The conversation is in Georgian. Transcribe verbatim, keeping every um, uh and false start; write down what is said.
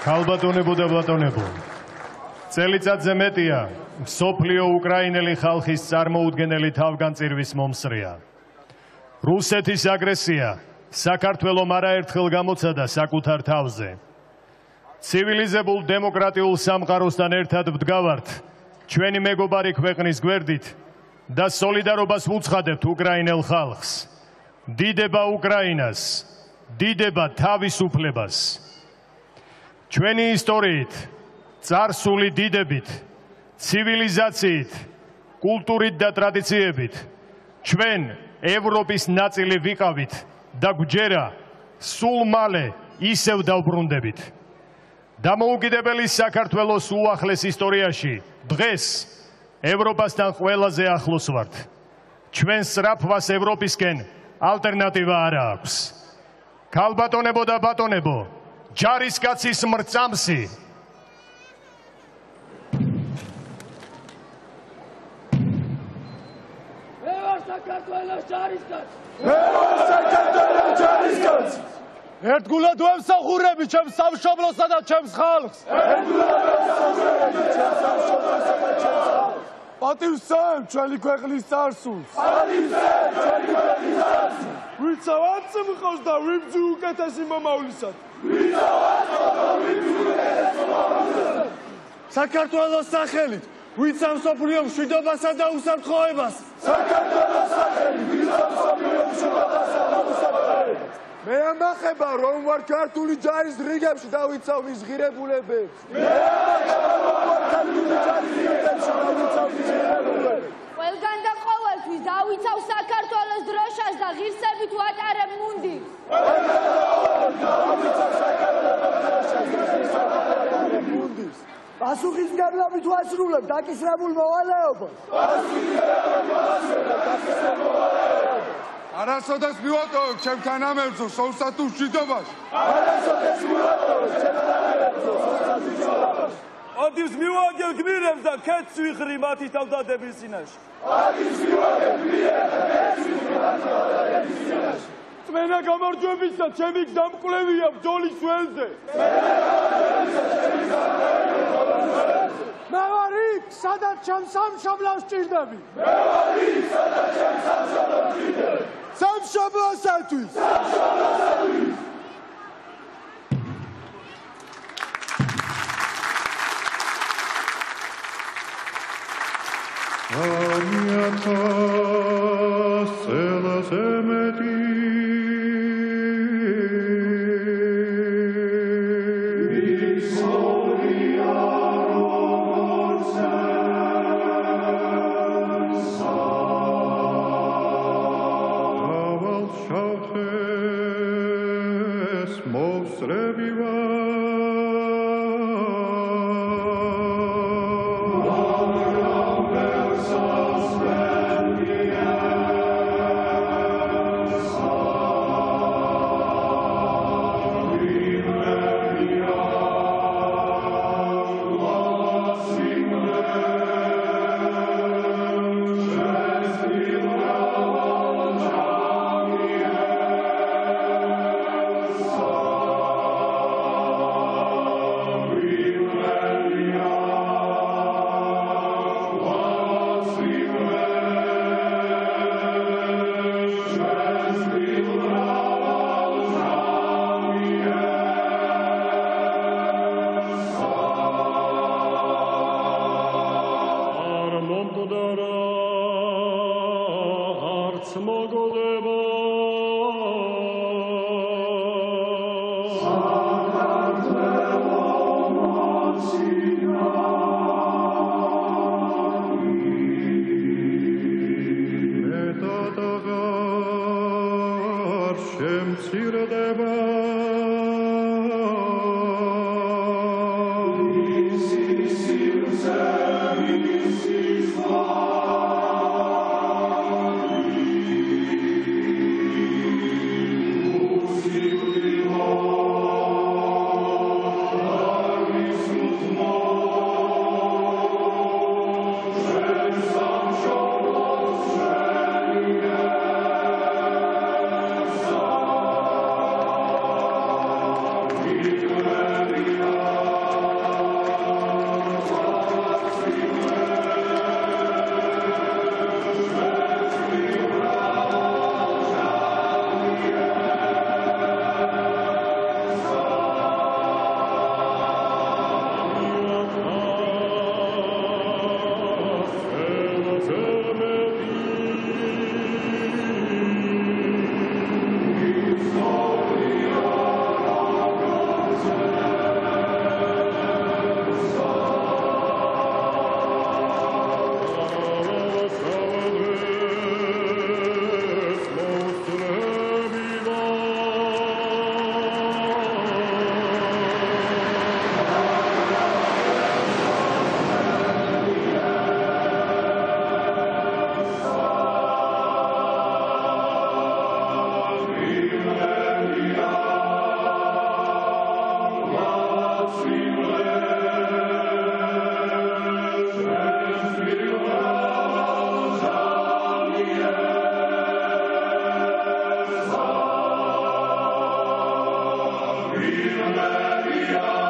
ქალბატონებო და ბატონებო, წელიწადზე მეტია მსოფლიო უკრაინელი ხალხის წარმოუდგენელი თავგანწირვის მომსწრეა. რუსეთის აგრესია საქართველომ არაერთხელ გამოცადა საკუთარ თავზე. ცივილიზებულ დემოკრატიულ სამყაროსთან ერთად ვდგავართ ჩვენი მეგობარი ქვეყნის გვერდით და სოლიდარობას ვუცხადებთ უკრაინელ ხალხს. დიდება უკრაინას, დიდება თავისუფლებას. ჩვენი ისტორიით, წარსული დიდებით, ცივილიზაციით, კულტურით და ტრადიციებით ჩვენ ევროპის ნაწილი ვიყავით და გვჯერა სულ მალე ისევ დავბრუნდებით. დამოუკიდებელი საქართველოს უახლეს ისტორიაში დღეს ევროპასთან ყველაზე ახლოს ვართ. ჩვენ სწრაფვას ევროპისკენ ალტერნატივა არ აქვს. ქალბატონებო და ბატონებო, ჯარისკაცის მრწამსი. მე ვარ საქართველოს ჯარისკაცი. მე ვარ საქართველოს ჯარისკაცი. ერთგულად ვემსახურები ჩემს სამშობლოსა და ჩემს ხალხს. ერთგულად ვემსახურები ჩემს სამშობლოსა და ჩემს ხალხს. პატივსცემ ჩვენი ქვეყნის წარსულს. პატივსცემ ჩვენი ქვეყნის წარსულს. ვიცა ვაც მყავს და ვიბძი უკეთესი მომავლისად. ვიცა ვაც მყავს და ვიბძი უკეთესი მომავლისად. საქართველოს სახელით ვიცა მსოფლიო მშვიდობასა და უსაფრთხოებას. საქართველოს სახელით ვიცა მსოფლიო მშვიდობასა და უსაფრთხოებას. მე ამახება რომ ვარ ქართული ჯარის რიგებში და ვიცავ მის ღირებულებებს. მე ამახება რომ ვარ ქართული ჯარის რიგებში და ვიცავ მის ღირებულებებს. ყველგან და ყოველთვის დავიცავ საქართველოს დროშას და ღირსებით ვატარებ მუნდირს. ყველგან და ყოველთვის დავიცავ საქართველოს დროშას და ღირსებით ვატარებ მუნდირს. პასუხისმგებლობით ვასრულებ დაკისრებულ მოვალეობას. პასუხისმგებლობით ვასრულებ დაკისრებულ მოვალეობას. არასოდეს მივატოვებ ჩემთან ამებრძო სოვლსა თუ მშვიდობაში. არასოდეს მივატოვებ ჩემთან ამებრძო სოვლსა თუ მშვიდობაში. ოდივს მივაგებ გმირებს და ქეთს ვიხრი მათი თავდადების წინაშე. ოდივს მივაგებ გმირებს და ქეთს ვიხრი მათი თავდადების წინაშე. წმენა გამარჯვებისა ჩემი დამკვლევია ბრძოლის ველზე. წმენა გამარჯვებისა ჩემი დამკვლევია ბრძოლის ველზე. მე ვარ იქ, სადაც ჩემ სამშობლოს ჭირდები. მე ვარ იქ, სადაც ჩემ სამშობლოს ჭირდები. სამშობლოსათვის. სამშობლოსათვის. Aniata sela semeti Victoria Romorsa Aval shautes mos reviva Villa Maria